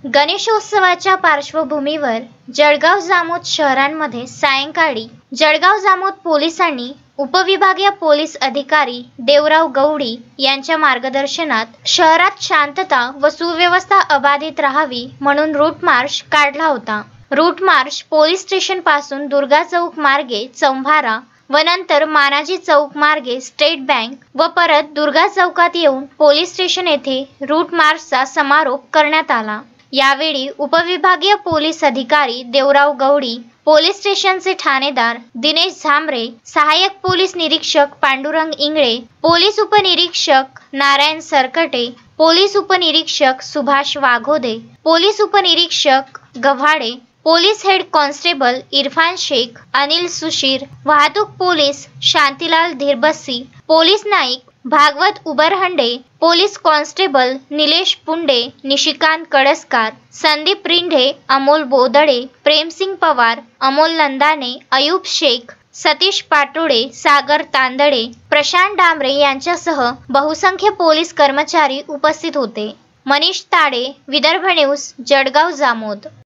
गणेशोत्सवाच्या पार्श्वभूमीवर जळगाव जामोद शहरांमध्ये सायंकाळी जळगाव जामोद पोलिसांनी उपविभागीय पोलीस अधिकारी देवराव गवडी यांच्या मार्गदर्शनात शहरात शांतता व सुव्यवस्था अबाधित राहावी म्हणून रूट मार्च काढला होता। रूट मार्च पोलीस स्टेशन पासून दुर्गा चौक मार्गे चौंभारा व नंतर मानाजी चौक मार्गे स्टेट बँक व परत दुर्गा चौकात येऊन पोलीस स्टेशन येथे रूट मार्चचा समारोप करण्यात आला। यावेळी उपविभागीय पोलीस अधिकारी देवराव गवडी, पोलीस स्टेशनचे ठाणेदार दिनेश झांबरे, सहाय्यक पोलीस निरीक्षक पांडुरंग इंगळे, पोलीस उपनिरीक्षक नारायण सरकटे, पोलीस उपनिरीक्षक सुभाष वाघोदे, पोलीस उपनिरीक्षक Gavhade, police head constable Irfan Shaikh, Anil Sushir, वाहतूक पोलीस शांतीलाल धिरबस्सी, पोलीस नाईक भागवत उबरहंडे, पोलीस कॉन्स्टेबल निलेश पुंडे, निशिकांत कडसकार, संदीप रिंढे, अमोल बोदडे, प्रेमसिंग पवार, अमोल नंदाने, अयूब शेख, सतीश पाटोडे, सागर तांदळे, प्रशांत डांबरे यांच्यासह बहुसंख्य पोलीस कर्मचारी उपस्थित होते। मनीष ताडे, विदर्भ न्यूज, जळगाव जामोद।